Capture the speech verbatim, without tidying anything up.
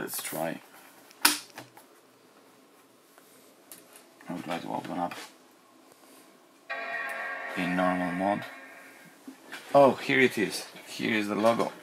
let's try. I would like to open up in normal mode. Oh, here it is. Here is the logo.